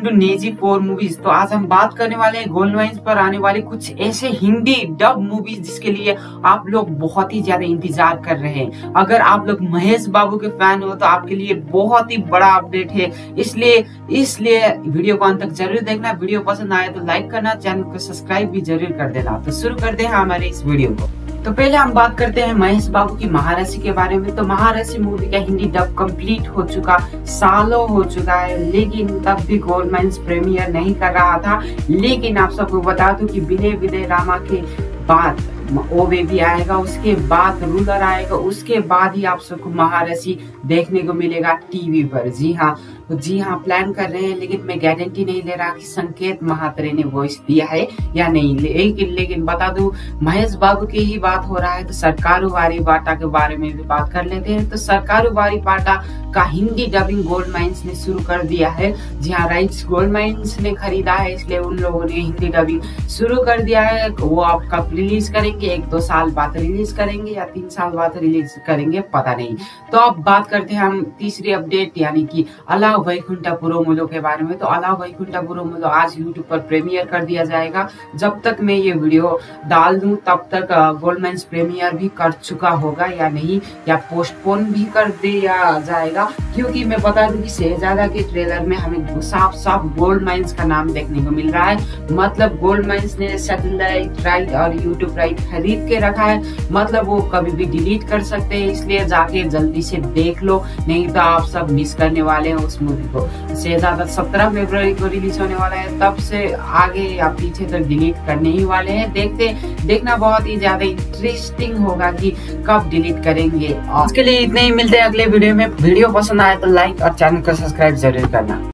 To Naezy 4 movies. तो आज हम बात करने वाले हैं गोल्ड माइंस पर आने वाले कुछ ऐसे हिंदी डब मूवीज जिसके लिए आप लोग बहुत ही ज्यादा इंतजार कर रहे हैं। अगर आप लोग महेश बाबू के फैन हो तो आपके लिए बहुत ही बड़ा अपडेट है, इसलिए वीडियो को अंत तक जरूर देखना। वीडियो पसंद आए तो लाइक करना, चैनल को सब्सक्राइब भी जरूर कर देना। तो शुरू करते हैं हमारे इस वीडियो को। तो पहले हम बात करते हैं महेश बाबू की महारथी के बारे में। तो महारथी मूवी का हिंदी डब कंप्लीट हो चुका, सालों हो चुका है, लेकिन तब भी गोल्ड माइंस प्रीमियर नहीं कर रहा था। लेकिन आप सबको बता दूं कि विनय विजय रामा के बाद ओ बेबी आएगा, उसके बाद रूलर आएगा, उसके बाद ही आप सबको महारथी देखने को मिलेगा टीवी पर। जी हाँ प्लान कर रहे हैं, लेकिन मैं गारंटी नहीं ले रहा कि संकेत महात्रे ने वॉइस दिया है या नहीं। लेकिन बता दूं, महेश बाबू की ही बात हो रहा है तो सरकारू वारी बाटा के बारे में भी बात कर लेते हैं। तो सरकारू वारी बाटा का हिंदी डबिंग गोल्ड माइंस ने शुरू कर दिया है। जी हाँ, राइट्स गोल्ड माइंस ने खरीदा है, इसलिए उन लोगों ने हिंदी डबिंग शुरू कर दिया है। वो आप कब रिलीज करेंगे, 1-2 साल बाद रिलीज करेंगे या 3 साल बाद रिलीज करेंगे, पता नहीं। तो अब बात करते हैं हम तीसरी अपडेट यानी कि अला वैकुंठपुरमुलो के बारे में। तो अला वैकुंठपुरमुलो आज यूट्यूब पर प्रीमियर कर दिया जाएगा। जब तक मैं ये वीडियो डाल दूं तब तक गोल्ड माइंस प्रीमियर भी कर चुका होगा या नहीं, या पोस्टपोन भी कर दिया जाएगा, क्योंकि मैं बता दूं कि शहजादा के ट्रेलर में हमें साफ गोल्ड माइंस का नाम देखने को मिल रहा है। मतलब गोल्ड माइंस ने सैटेलाइट राइट और यूट्यूब राइट खरीद के रखा है, मतलब वो कभी भी डिलीट कर सकते हैं। इसलिए जाके जल्दी से देख लो, नहीं तो आप सब मिस करने वाले हैं उस मूवी को। शहजादा 17 फरवरी को रिलीज होने वाला है, तब से आगे या पीछे तक डिलीट करने ही वाले हैं। देखना बहुत ही ज्यादा इंटरेस्टिंग होगा कि कब डिलीट करेंगे। आज के लिए इतने ही, मिलते हैं अगले वीडियो में। वीडियो पसंद आए तो लाइक और चैनल को सब्सक्राइब जरूर करना।